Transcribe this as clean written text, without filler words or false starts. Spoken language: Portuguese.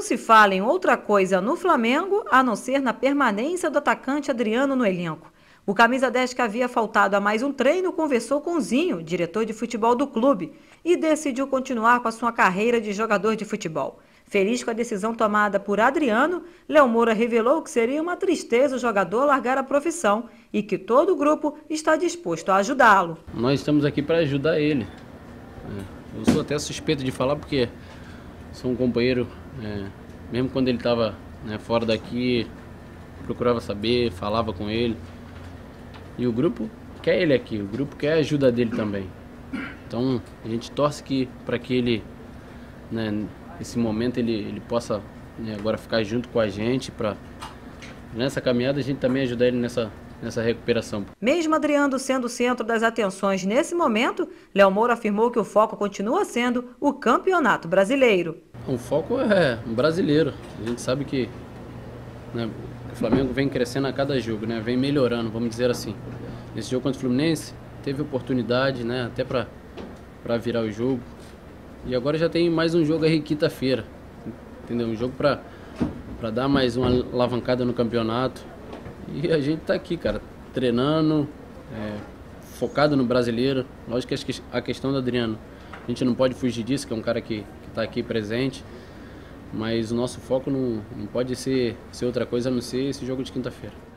se fala em outra coisa no Flamengo, a não ser na permanência do atacante Adriano no elenco. O camisa 10, que havia faltado a mais um treino, conversou com Zinho, diretor de futebol do clube, e decidiu continuar com a sua carreira de jogador de futebol. Feliz com a decisão tomada por Adriano, Léo Moura revelou que seria uma tristeza o jogador largar a profissão e que todo o grupo está disposto a ajudá-lo. Nós estamos aqui para ajudar ele. Eu sou até suspeito de falar porque sou um companheiro, mesmo quando ele estava fora daqui, procurava saber, falava com ele. E o grupo quer ele aqui, o grupo quer a ajuda dele também. Então a gente torce para que ele, nesse momento, ele possa agora ficar junto com a gente, para nessa caminhada a gente também ajudar ele nessa recuperação. Mesmo Adriano sendo o centro das atenções nesse momento, Léo Moura afirmou que o foco continua sendo o Campeonato Brasileiro. O foco é brasileiro. A gente sabe que o Flamengo vem crescendo a cada jogo, vem melhorando, vamos dizer assim. Esse jogo contra o Fluminense teve oportunidade, até para virar o jogo. E agora já tem mais um jogo aí quinta-feira, entendeu? Um jogo para dar mais uma alavancada no campeonato. E a gente tá aqui, cara, treinando, focado no brasileiro. Lógico que a questão do Adriano, a gente não pode fugir disso, que é um cara que tá aqui presente. Mas o nosso foco não pode ser outra coisa a não ser esse jogo de quinta-feira.